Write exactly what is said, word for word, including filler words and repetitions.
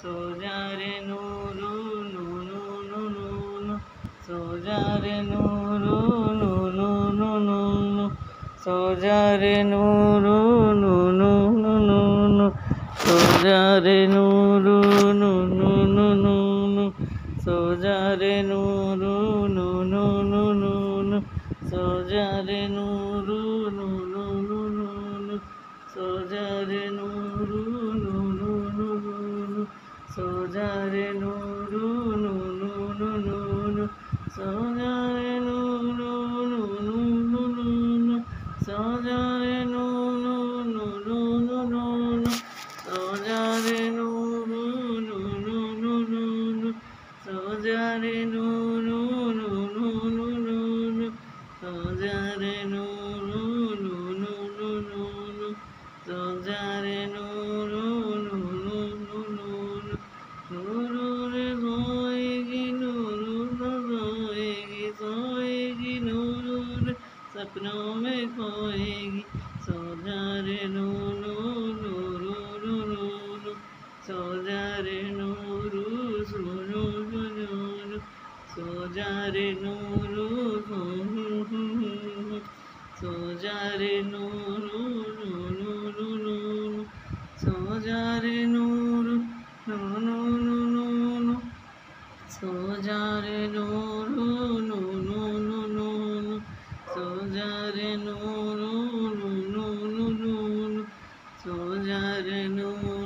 सो जा रे नूरू नू नू नू नू नू सो जा रे नूरू नू नू नू नू नू सो जा रे नूरू नू नू नू नू नू सो जा रे नूरू नू नू नू नू नू सो जा रे नूरू नू नू नू नू नू सो जा रे नूरू नू नू नू नू नू सो जा रे नूरू नू नू नू नू नू सो जा रे नूरू नू नू नू नू नू सो जा रे नूरू नू नू नू नू नू सो जा रे नूरू नू नू नू नू नू सो जा रे नूरू नू नू नू नू नू सो जा रे नूरू नू नू नू नू नू सो जा रे नूरू नू नू नू नू नू सो जा रे नूरू नू नू नू नू नू नूरू रे सोएगी नूरू रे सोएगी सोएगी नूरू रे सपनों में खोएगी सो जा रे नूरू नूरू नूरू नू सो जा रे नूरू नूरू नूरू सो जा रे नूरू सो जा रे नूरू नूरू नूरू सो जा रे नूरू नूरू नूरू सो जा रे नूरू नूरू नूरू सो जा रे नूरू नूरू नूरू सो जा रे नूरू